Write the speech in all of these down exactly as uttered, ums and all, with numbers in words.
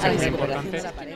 mucha recuperación de la pared.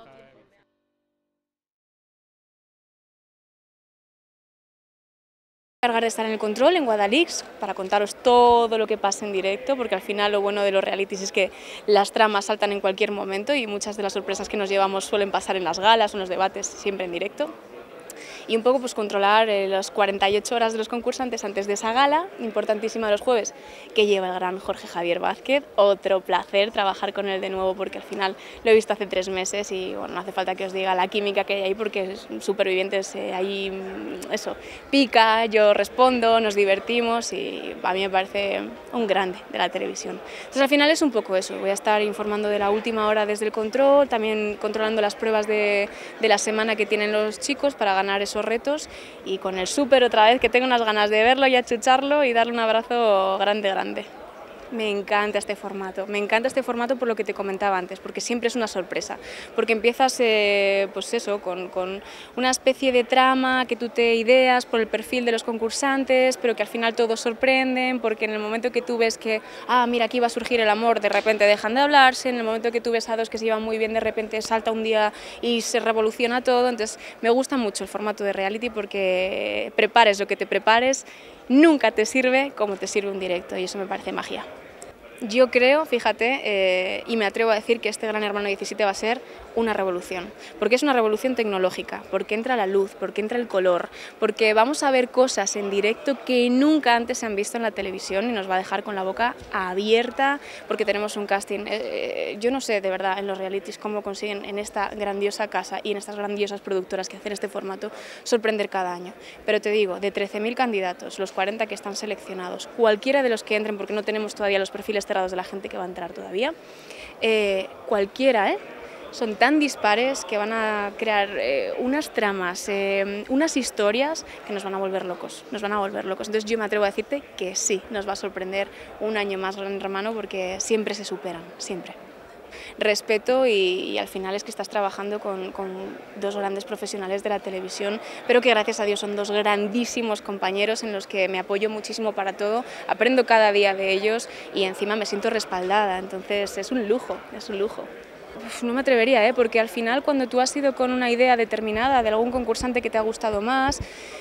Encargar de estar en el control en Guadalix para contaros todo lo que pasa en directo, porque al final lo bueno de los realities es que las tramas saltan en cualquier momento y muchas de las sorpresas que nos llevamos suelen pasar en las galas o en los debates, siempre en directo. Y un poco pues controlar eh, las cuarenta y ocho horas de los concursantes antes de esa gala, importantísima de los jueves, que lleva el gran Jorge Javier Vázquez. Otro placer trabajar con él de nuevo porque al final lo he visto hace tres meses y bueno, no hace falta que os diga la química que hay ahí porque es Supervivientes, eh, ahí eso, pica, yo respondo, nos divertimos y a mí me parece un grande de la televisión. Entonces al final es un poco eso, voy a estar informando de la última hora desde el control, también controlando las pruebas de, de la semana que tienen los chicos para ganar esos retos y con el súper otra vez que tengo unas ganas de verlo y achucharlo y darle un abrazo grande, grande. Me encanta este formato, me encanta este formato por lo que te comentaba antes, porque siempre es una sorpresa, porque empiezas eh, pues eso, con, con una especie de trama que tú te ideas por el perfil de los concursantes, pero que al final todos sorprenden, porque en el momento que tú ves que, ah, mira, aquí va a surgir el amor, de repente dejan de hablarse, en el momento que tú ves a dos que se llevan muy bien, de repente salta un día y se revoluciona todo, entonces me gusta mucho el formato de reality porque prepares lo que te prepares, nunca te sirve como te sirve un directo y eso me parece magia. Yo creo, fíjate, eh, y me atrevo a decir que este Gran Hermano diecisiete va a ser una revolución, porque es una revolución tecnológica, porque entra la luz, porque entra el color, porque vamos a ver cosas en directo que nunca antes se han visto en la televisión y nos va a dejar con la boca abierta, porque tenemos un casting, eh, yo no sé de verdad en los realities cómo consiguen en esta grandiosa casa y en estas grandiosas productoras que hacen este formato sorprender cada año, pero te digo, de trece mil candidatos, los cuarenta que están seleccionados, cualquiera de los que entren, porque no tenemos todavía los perfiles cerrados de la gente que va a entrar todavía, eh, cualquiera, ¿eh? Son tan dispares que van a crear eh, unas tramas, eh, unas historias que nos van a volver locos, nos van a volver locos. Entonces yo me atrevo a decirte que sí, nos va a sorprender un año más Gran Hermano porque siempre se superan, siempre. Respeto y, y al final es que estás trabajando con, con dos grandes profesionales de la televisión, pero que gracias a Dios son dos grandísimos compañeros en los que me apoyo muchísimo para todo, aprendo cada día de ellos y encima me siento respaldada, entonces es un lujo, es un lujo. Uf, no me atrevería, ¿eh? Porque al final cuando tú has ido con una idea determinada de algún concursante que te ha gustado más,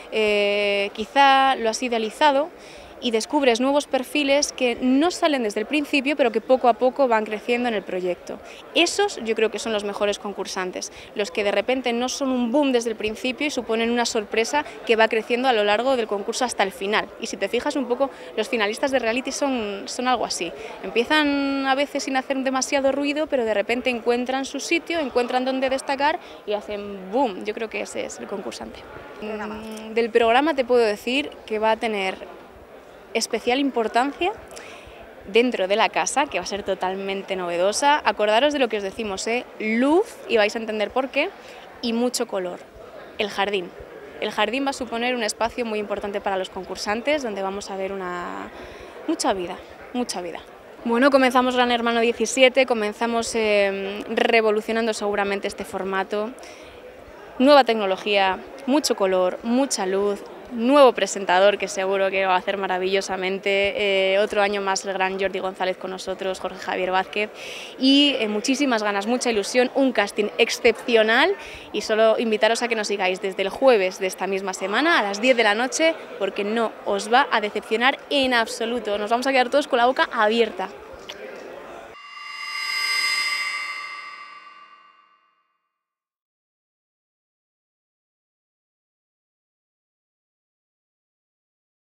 eh, quizá lo has idealizado y descubres nuevos perfiles que no salen desde el principio, pero que poco a poco van creciendo en el proyecto. Esos yo creo que son los mejores concursantes, los que de repente no son un boom desde el principio y suponen una sorpresa que va creciendo a lo largo del concurso hasta el final. Y si te fijas un poco, los finalistas de reality son, son algo así. Empiezan a veces sin hacer demasiado ruido, pero de repente encuentran su sitio, encuentran dónde destacar y hacen boom. Yo creo que ese es el concursante. ¿Programa? Del programa te puedo decir que va a tener especial importancia dentro de la casa, que va a ser totalmente novedosa. Acordaros de lo que os decimos, ¿eh? Luz, y vais a entender por qué, y mucho color. El jardín. El jardín va a suponer un espacio muy importante para los concursantes, donde vamos a ver una mucha vida, mucha vida. Bueno, comenzamos Gran Hermano diecisiete, comenzamos eh, revolucionando seguramente este formato. Nueva tecnología, mucho color, mucha luz, nuevo presentador que seguro que va a hacer maravillosamente, eh, otro año más el gran Jordi González con nosotros, Jorge Javier Vázquez y eh, muchísimas ganas, mucha ilusión, un casting excepcional y solo invitaros a que nos sigáis desde el jueves de esta misma semana a las diez de la noche porque no os va a decepcionar en absoluto, nos vamos a quedar todos con la boca abierta.